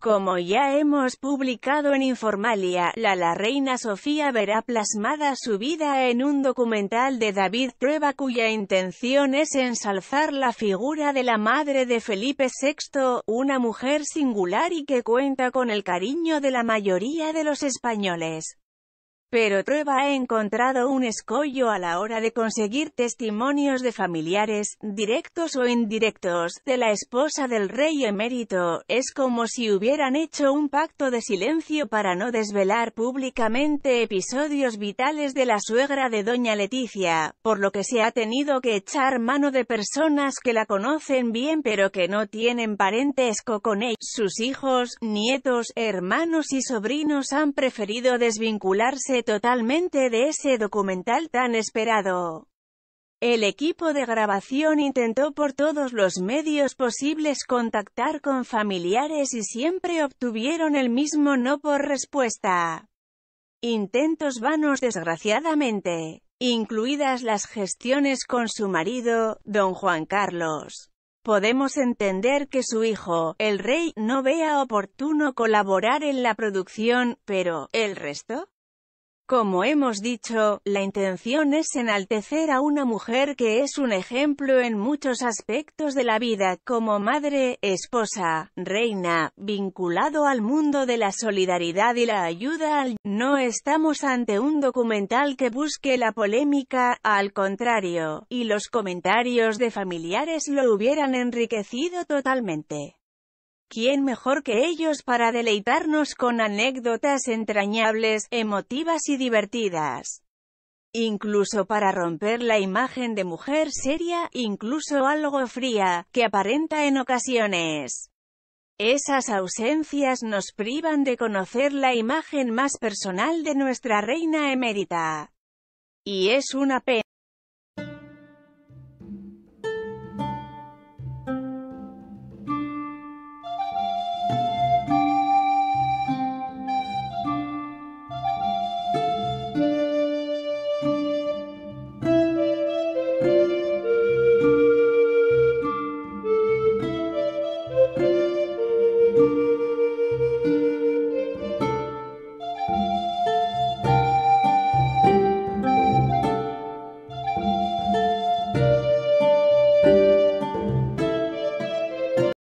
Como ya hemos publicado en Informalia, la reina Sofía verá plasmada su vida en un documental de David Trueba cuya intención es ensalzar la figura de la madre de Felipe VI, una mujer singular y que cuenta con el cariño de la mayoría de los españoles. Pero Trueba ha encontrado un escollo a la hora de conseguir testimonios de familiares, directos o indirectos, de la esposa del rey emérito. Es como si hubieran hecho un pacto de silencio para no desvelar públicamente episodios vitales de la suegra de doña Leticia, por lo que se ha tenido que echar mano de personas que la conocen bien pero que no tienen parentesco con ella. Sus hijos, nietos, hermanos y sobrinos han preferido desvincularse totalmente de ese documental tan esperado. El equipo de grabación intentó por todos los medios posibles contactar con familiares y siempre obtuvieron el mismo no por respuesta. Intentos vanos desgraciadamente, incluidas las gestiones con su marido, don Juan Carlos. Podemos entender que su hijo, el rey, no vea oportuno colaborar en la producción, pero ¿el resto? Como hemos dicho, la intención es enaltecer a una mujer que es un ejemplo en muchos aspectos de la vida, como madre, esposa, reina, vinculado al mundo de la solidaridad y la ayuda al... No estamos ante un documental que busque la polémica, al contrario, y los comentarios de familiares lo hubieran enriquecido totalmente. ¿Quién mejor que ellos para deleitarnos con anécdotas entrañables, emotivas y divertidas? Incluso para romper la imagen de mujer seria, incluso algo fría, que aparenta en ocasiones. Esas ausencias nos privan de conocer la imagen más personal de nuestra reina emérita. Y es una pena.